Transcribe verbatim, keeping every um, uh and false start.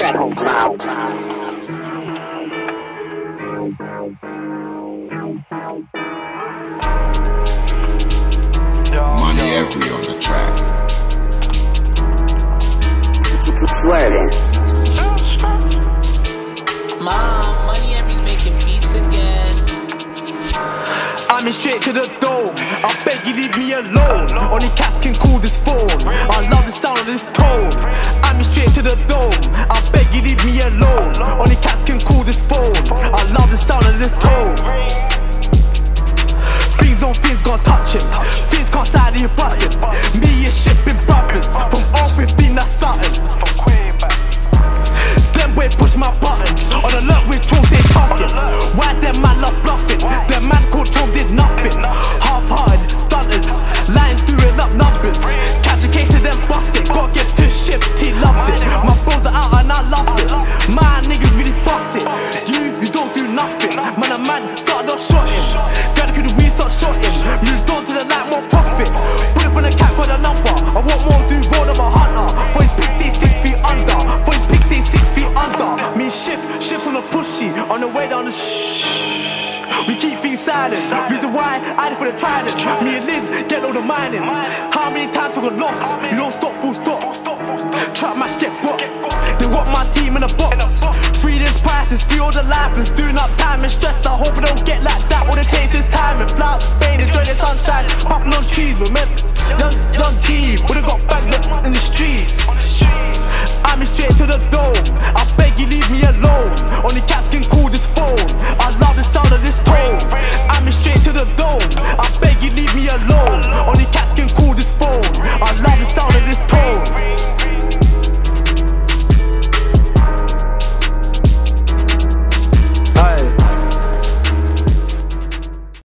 Federal Cloud. Money every on the track. Swerving. Mom, Money Every's making beats again. I'm in straight to the dome. I beg you leave me alone. Only cats can call this phone. I love the sound of this tone. I'm in straight to the dome. I beg you leave me alone. Only cats can call this phone. I love the sound of this tone. Things on things can't touch him. Things can't side of your button. Me and shipping brothers from all fifteen, that's something. Them way push my buttons. On alert with drones they talking. Why them man love bluffing? Them man called drones did nothing. Half-hearted stunters, lines doing up numbers. Catch a case of them busting. Gotta get to shift, he loves it. My bros are out and I love it. My niggas really bust it. You, you don't do nothing. Man a man started off shotting. Gotta do the weed, start shotting. Moved on to the light, more profit. Put it on the cat, got a number. I want more, do roll of a hunter. Boys big say six feet under. Boys big say six feet under. Me shift, shifts on the pushy. On the way down the shh. We keep things silent. Reason why I did for the trident. Me and Liz get all the mining. How many times we got lost? You don't stop, full stop. Trap match get rocked. They want my team in a box. Free this prices, free all the life. Doing up time and stress. I hope I don't get like that. All it takes is time and fly out to Spain, enjoy the sunshine.